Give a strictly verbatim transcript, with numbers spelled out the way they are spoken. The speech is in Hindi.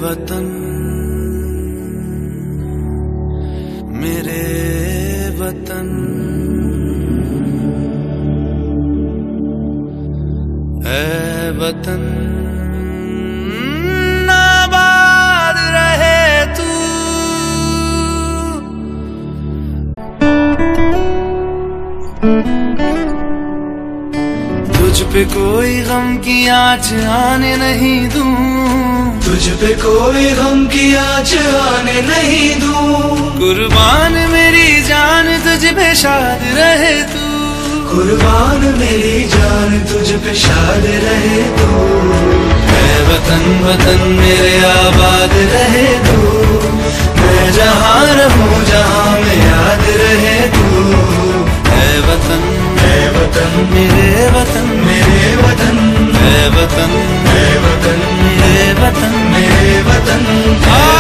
वतन मेरे वतन, ऐ वतन आबाद रहे तू। तुझ पे कोई गम की आँच आने नहीं दूं, तुझ पे कोई गम की आँच आने नहीं दूं। कुर्बान मेरी जान तुझ पे शाद रहे तू, कुर्बान मेरी जान तुझ पे शाद रहे तू। ऐ वतन वतन मेरे आबाद रहे तू, मैं जहाँ रहूँ जहाँ में याद रहे तू। ऐ वतन ऐ वतन मेरे वतन, मेरे वतन, ऐ वतन ऐ वतन मेरे वतन, मेरे वतन।